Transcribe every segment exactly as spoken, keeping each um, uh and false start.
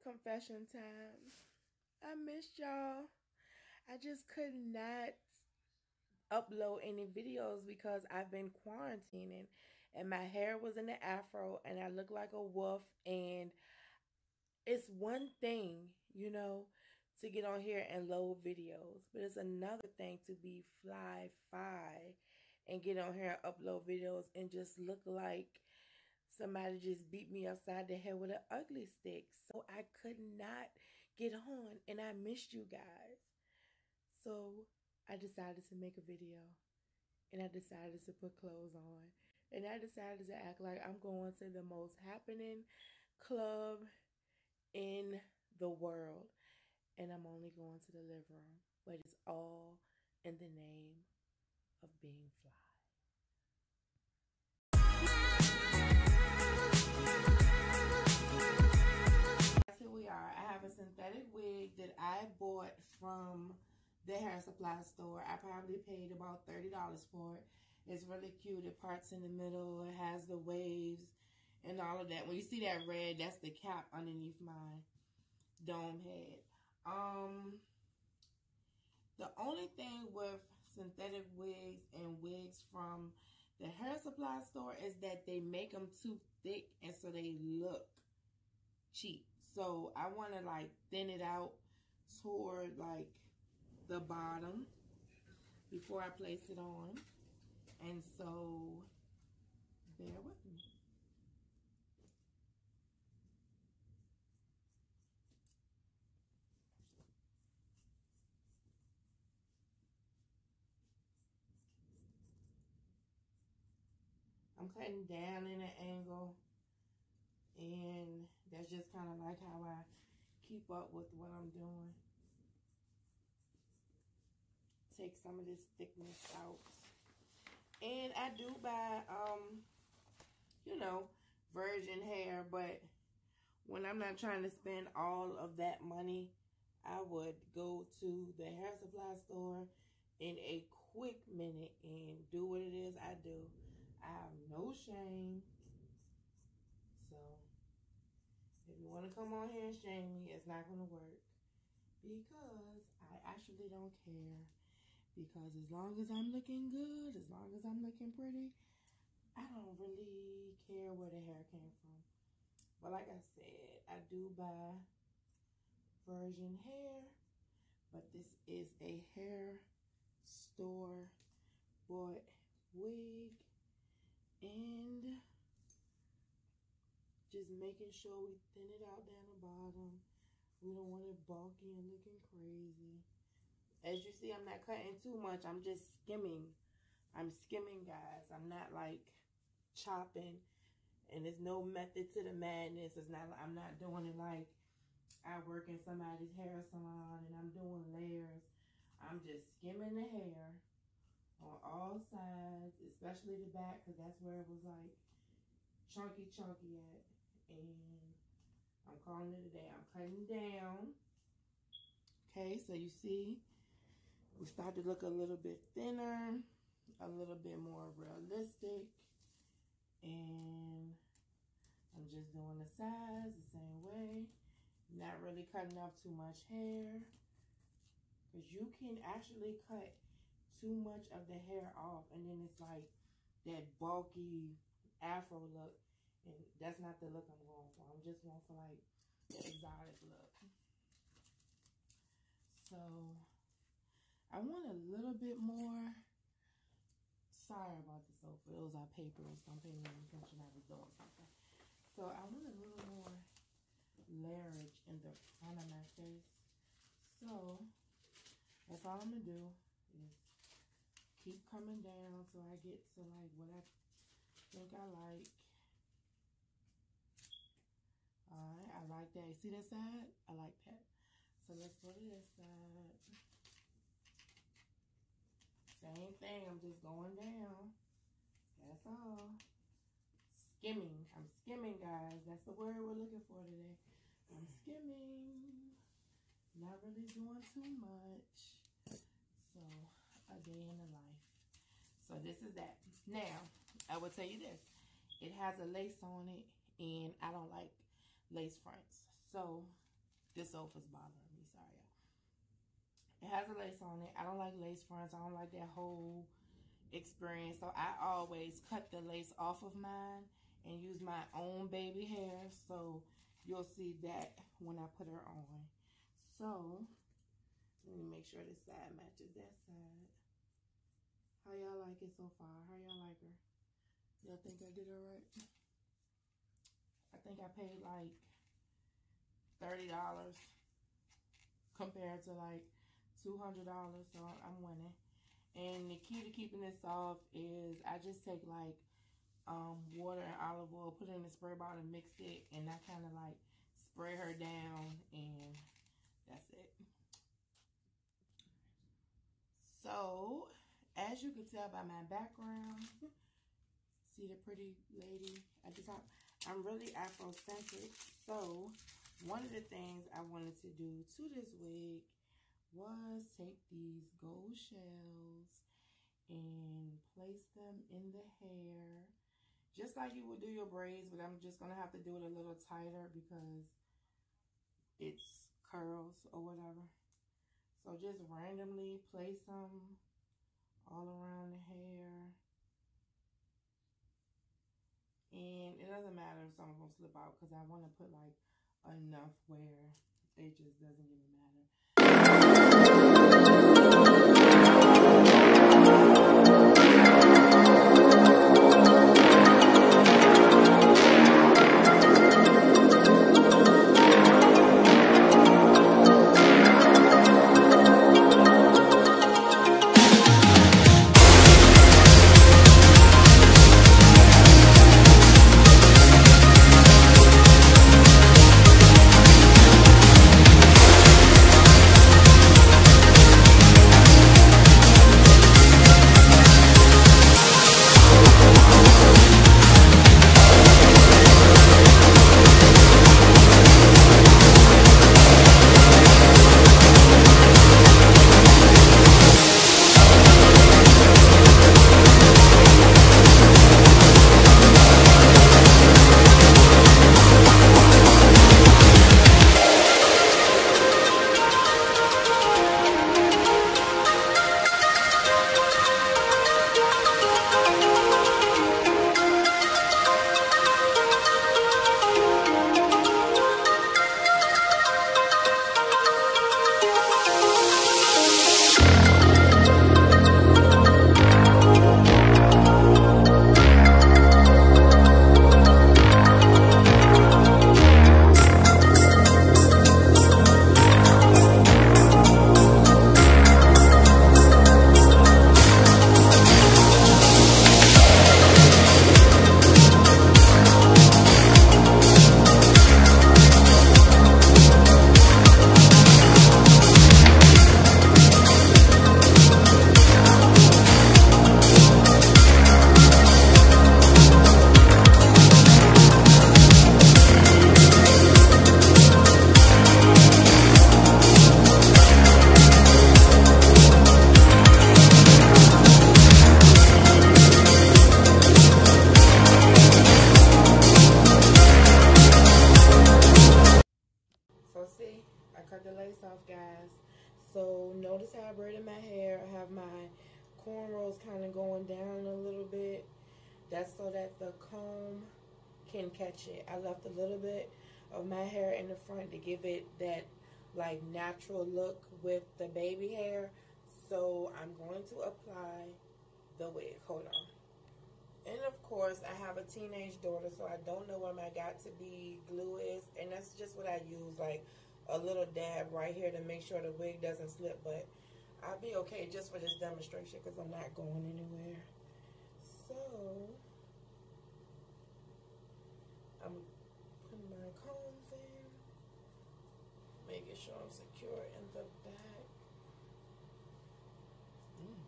Confession time. I missed y'all. I just could not upload any videos because I've been quarantining and my hair was in the afro and I look like a wolf. And it's one thing, you know, to get on here and load videos, but it's another thing to be fly fi and get on here and upload videos and just look like somebody just beat me upside the head with an ugly stick. So I could not get on and I missed you guys. So I decided to make a video and I decided to put clothes on and I decided to act like I'm going to the most happening club in the world and I'm only going to the living room, but it's all in the name of being fly. Here we are. I have a synthetic wig that I bought from the hair supply store. I probably paid about thirty dollars for it. It's really cute. It parts in the middle. It has the waves and all of that. When you see that red, that's the cap underneath my dome head. Um, the only thing with synthetic wigs and wigs from the hair supply store is that they make them too thick and so they look cheap. So I want to like thin it out toward like the bottom before I place it on. And so bear with me. I'm cutting down in an angle, and that's just kind of like how I keep up with what I'm doing. Take some of this thickness out. And I do buy, um, you know, virgin hair, but when I'm not trying to spend all of that money, I would go to the hair supply store in a quick minute and do what it is I do. I have no shame. So if you want to come on here and shame me, it's not going to work. Because I actually don't care. Because as long as I'm looking good, as long as I'm looking pretty, I don't really care where the hair came from. But like I said, I do buy virgin hair. But this is a hair store bought wig. And just making sure we thin it out down the bottom. We don't want it bulky and looking crazy. As you see, I'm not cutting too much. I'm just skimming. I'm skimming, guys. I'm not like chopping. And there's no method to the madness. It's not. I'm not doing it like I work in somebody's hair salon and I'm doing layers. I'm just skimming the hair on all sides, especially the back, because that's where it was like chunky chunky at. And I'm calling it a day. I'm cutting down. Okay, so you see, we start to look a little bit thinner, a little bit more realistic. And I'm just doing the sides the same way. Not really cutting off too much hair. Because you can actually cut too much of the hair off. And then it's like that bulky afro look. And that's not the look I'm going for. I'm just going for like the exotic look. So I want a little bit more. Sorry about the sofa. Those are papers. Don't pay me any attention. I was doing something. So I want a little more layerage in the front of my face. So that's all I'm going to do is keep coming down so I get to like what I think I like. Alright, I like that. See that side? I like that. So let's go to this side. Same thing, I'm just going down. That's all. Skimming. I'm skimming, guys. That's the word we're looking for today. I'm skimming. Not really doing too much. So, a day in the life. So this is that. Now, I will tell you this. It has a lace on it, and I don't like lace fronts. So This sofa's bothering me. Sorry, y'all. It has a lace on it. I don't like lace fronts. I don't like that whole experience. So I always cut the lace off of mine and use my own baby hair. So you'll see that when I put her on. So let me make sure this side matches that side. How y'all like it so far? How y'all like her? Y'all think I did her right? I think I paid like thirty dollars compared to like two hundred dollars, so I'm winning. And the key to keeping it soft is I just take like um, water and olive oil, put it in the spray bottle, mix it, and I kind of like spray her down, and that's it. So, as you can tell by my background, see the pretty lady at the top? I'm really Afrocentric, so one of the things I wanted to do to this wig was take these gold shells and place them in the hair, just like you would do your braids, but I'm just going to have to do it a little tighter because it's curls or whatever. So just randomly place them all around the hair. And it doesn't matter if some of them slip out because I want to put like enough where it just doesn't even matter. So notice how I braided my hair. I have my cornrows kind of going down a little bit. That's so that the comb can catch it. I left a little bit of my hair in the front to give it that like natural look with the baby hair. So I'm going to apply the wig. Hold on. And of course, I have a teenage daughter, so I don't know where my got to be glue is. And that's just what I use, like a little dab right here to make sure the wig doesn't slip. But I'll be okay just for this demonstration because I'm not going anywhere. So I'm putting my combs in, making sure I'm secure in the back. Mm.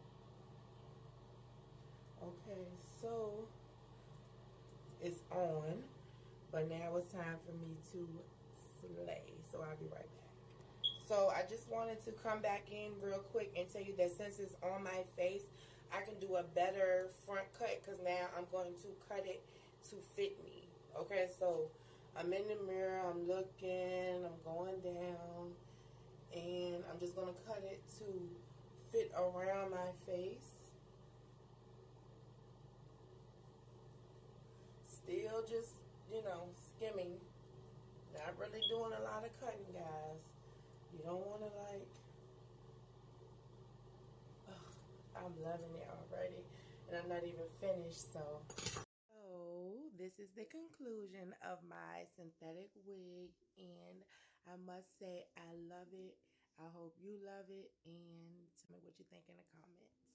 Okay, so it's on, but now it's time for me to slay. So I'll be right back. So I just wanted to come back in real quick and tell you that since it's on my face, I can do a better front cut because now I'm going to cut it to fit me. Okay, so I'm in the mirror, I'm looking, I'm going down, and I'm just going to cut it to fit around my face. Still just, you know, skimming. Not really doing a lot of cutting, guys. You don't want to like, ugh, I'm loving it already. And I'm not even finished, so. So, this is the conclusion of my synthetic wig. And I must say, I love it. I hope you love it. And tell me what you think in the comments.